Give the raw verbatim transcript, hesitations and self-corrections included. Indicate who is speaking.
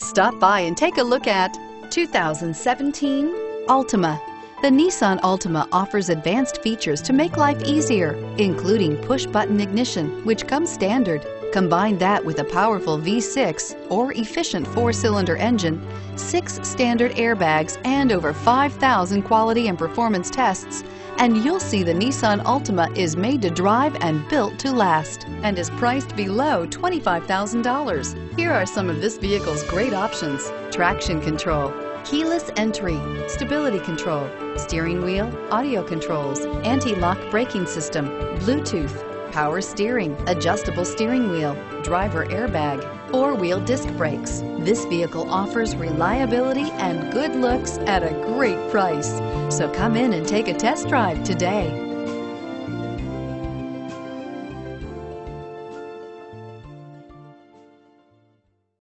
Speaker 1: Stop by and take a look at two thousand seventeen Altima. The Nissan Altima offers advanced features to make life easier, including push-button ignition, which comes standard. Combine that with a powerful V six or efficient four-cylinder engine, six standard airbags, and over five thousand quality and performance tests, and you'll see the Nissan Altima is made to drive and built to last, and is priced below twenty-five thousand dollars. Here are some of this vehicle's great options: traction control, keyless entry, stability control, steering wheel audio controls, anti-lock braking system, Bluetooth, power steering, adjustable steering wheel, driver airbag, four-wheel disc brakes. This vehicle offers reliability and good looks at a great price. So come in and take a test drive today.